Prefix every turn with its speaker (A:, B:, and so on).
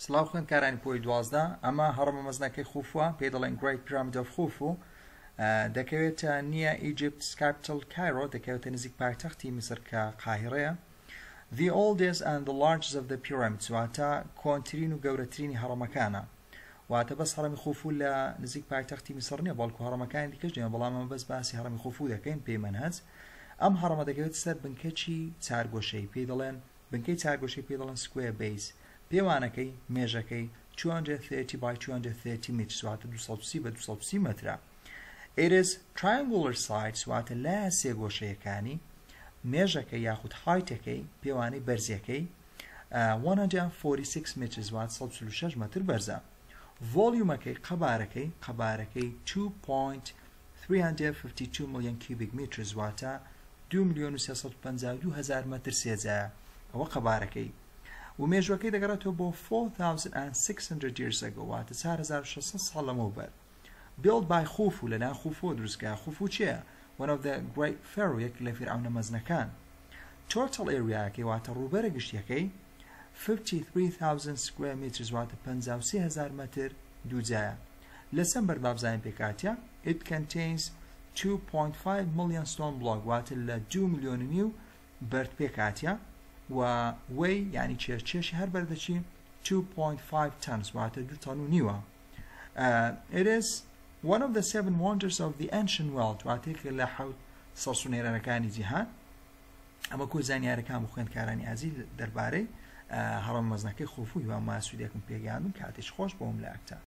A: سلااو خوێندکارانی پۆی 12 ئەمە هەڕەمە مەزنەکەی خوفووە پێی دەڵێن Great Pyramid of Khufu دەکەوێتە نییە Egypt's capital Cairo دەکەوێتە نزیک پایتەختی میسر کە قاهیرەیە. The oldest and the largest of the pyramids واتە کۆنترین و گەورەترینی هەڕەمەکانە واتە بەس هەڕەمی خوفو لە نزیک پایتەختی میسر نییە بەڵکو هەڕەمەکانی دیکەش نیە بەڵام ئەمە بەس باسی هەڕەمی خوفو دەکەین پێی مەنهەج. ئەم هەڕەمە دەکەوێت سەر بنکەچی چارگۆشەی پێی دەڵێن بنکەی چارگۆشەی پێی دەڵێن square base پێوانەکەی مێژەکەی 230 by 230 meters واتە 230 بە 230 مترە. It is triangular sides واتە لە سێ گۆشەیەکانی مێژەکەی یاخود هایتەکەی پێوانەی بەرزیەکەی 146 meters واتە 146 متر بەرزە. ڤۆلیومەکەی قەبارەکەی 2.352 million cubic meters واتە 2,352,000 متر سێجایە ئەوە قەبارەکەی و مێژوەکەی دەگەڕێتەوە بۆ 4,600 years ago واتە 4,600 ساڵ لەمەوبەر. Built by خوفو لەلایەن خوفو دروستکرا. خوفو چییە؟ One of the great pharaoh یەک لە فیرعونە مەزنەکان. Total areaکەی واتە ڕووبەرە گشتیەکەی 53,000 square meters واتە 53,000 متر دووجایە. لەسەر بەردابزانین پێکاتیا It contains 2.5 million stone block واتە لە 2 ملیۆن بەرد پێکاتیا و وەی یعنی چێشی هەر بەردەچی 2.5 tons واتە 2 تۆن و نیوە. It is one of the 7 wonders of the ancient world واتێک لە حەوت سەرسونێرەنەکانی جیهان. ئەمە کۆ زانیارەکان بۆ خوێندکارانی ئازیز دەربارەی هەڕەمە مەزنەکەی خوفو و ماسوودێکم پێگەیاندم کاتێک خۆش بۆم لە ئەکتا.